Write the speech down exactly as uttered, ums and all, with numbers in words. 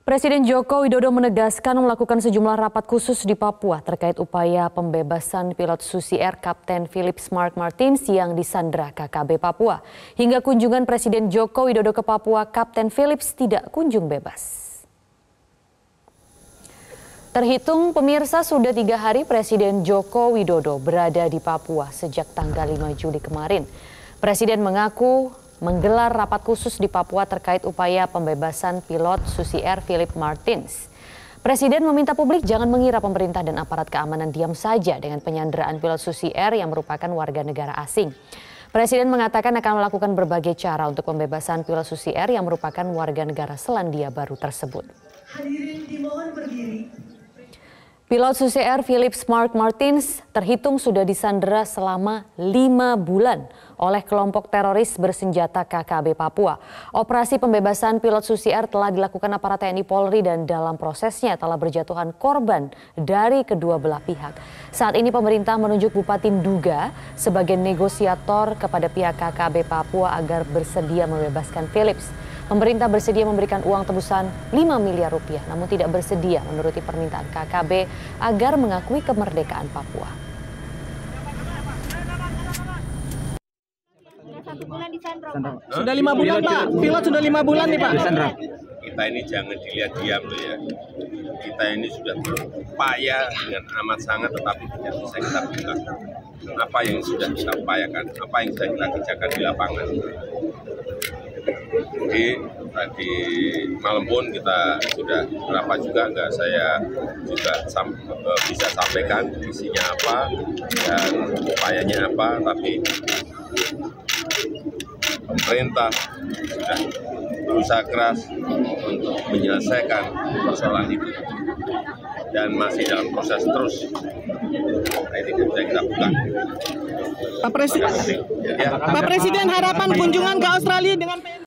Presiden Joko Widodo menegaskan melakukan sejumlah rapat khusus di Papua terkait upaya pembebasan pilot Susi Air Kapten Philips Mark Martins yang disandra K K B Papua. Hingga kunjungan Presiden Joko Widodo ke Papua, Kapten Philips tidak kunjung bebas. Terhitung pemirsa, sudah tiga hari Presiden Joko Widodo berada di Papua sejak tanggal lima Juli kemarin. Presiden mengaku menggelar rapat khusus di Papua terkait upaya pembebasan pilot Susi Air Philips Martins. Presiden meminta publik jangan mengira pemerintah dan aparat keamanan diam saja dengan penyanderaan pilot Susi Air yang merupakan warga negara asing. Presiden mengatakan akan melakukan berbagai cara untuk pembebasan pilot Susi Air yang merupakan warga negara Selandia Baru tersebut. Hadirin dimohon berdiri. Pilot Susi Air Philips Mark Martins terhitung sudah disandera selama lima bulan oleh kelompok teroris bersenjata K K B Papua. Operasi pembebasan pilot Susi Air telah dilakukan aparat T N I Polri dan dalam prosesnya telah berjatuhan korban dari kedua belah pihak. Saat ini pemerintah menunjuk Bupati Nduga sebagai negosiator kepada pihak K K B Papua agar bersedia membebaskan Philips. Pemerintah bersedia memberikan uang tebusan lima miliar rupiah, namun tidak bersedia menuruti permintaan K K B agar mengakui kemerdekaan Papua. Sudah lima bulan Pak, pilot sudah lima bulan nih Pak. Kita ini jangan dilihat diam loh ya. Kita ini sudah berupaya dengan amat sangat, tetapi tidak bisa kita buka. Apa yang sudah kita upayakan, apa yang sudah kita kerjakan di lapangan. Jadi tadi malam pun kita sudah berapa juga nggak saya juga sam, bisa sampaikan isinya apa dan upayanya apa, tapi pemerintah sudah berusaha keras untuk menyelesaikan persoalan itu dan masih dalam proses terus. Nah, ini tidak bisa kita buka. Pak Presiden, ya. Pak Presiden, harapan kunjungan ke Australia dengan